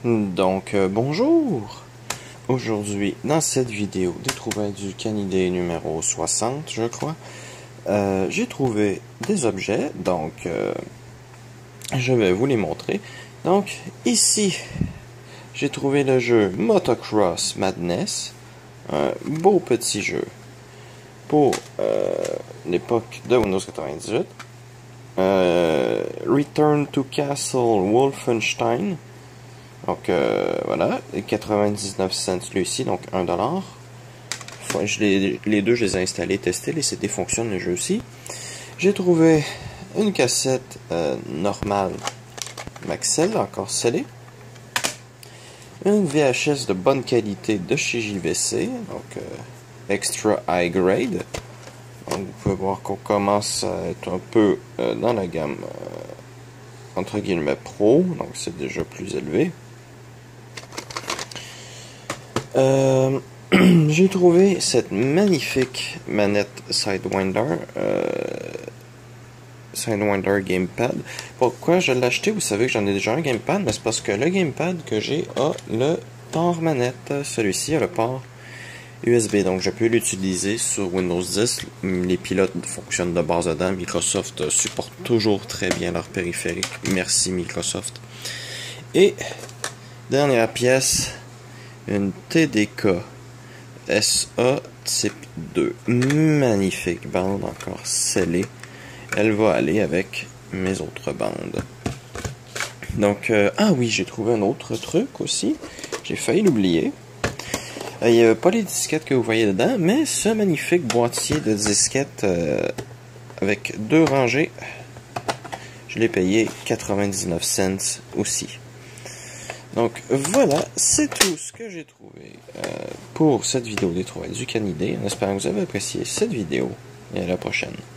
Bonjour! Aujourd'hui, dans cette vidéo des trouvailles du Canidé numéro 60, je crois, j'ai trouvé des objets, je vais vous les montrer. Donc, ici, j'ai trouvé le jeu Motocross Madness, un beau petit jeu pour l'époque de Windows 98. Return to Castle Wolfenstein. Donc voilà, 99 cents celui-ci, donc 1$. Les deux, je les ai installés, testés, les CD fonctionnent, le jeu aussi. J'ai trouvé une cassette normale Maxell, encore scellée. Une VHS de bonne qualité de chez JVC, donc Extra High Grade. Donc vous pouvez voir qu'on commence à être un peu dans la gamme entre guillemets pro, donc c'est déjà plus élevé. J'ai trouvé cette magnifique manette Sidewinder Gamepad. Pourquoi je l'ai acheté? Vous savez que j'en ai déjà un Gamepad, mais c'est parce que le Gamepad que j'ai a le port manette. Celui-ci a le port USB, donc je peux l'utiliser sur Windows 10. Les pilotes fonctionnent de base dedans. Microsoft supporte toujours très bien leur périphérique. Merci Microsoft. Et dernière pièce, une TDK SA Type 2. Magnifique bande, encore scellée. Elle va aller avec mes autres bandes. Donc, ah oui, j'ai trouvé un autre truc aussi. J'ai failli l'oublier. Il n'y avait pas les disquettes que vous voyez dedans, mais ce magnifique boîtier de disquettes avec deux rangées, je l'ai payé 99 cents aussi. Donc voilà, c'est tout ce que j'ai trouvé pour cette vidéo des trouvailles du Canidé. En espérant que vous avez apprécié cette vidéo et à la prochaine.